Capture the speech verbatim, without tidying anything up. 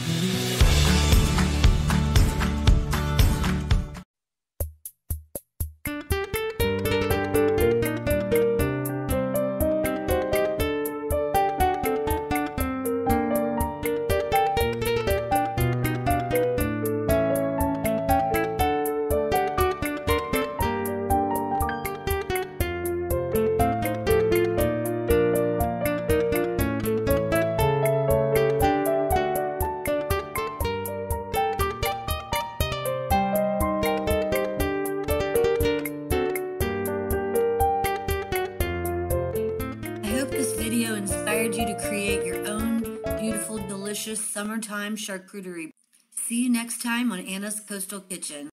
I hope this video inspired you to create your own beautiful, delicious summertime charcuterie. See you next time on Anna's Coastal Kitchen.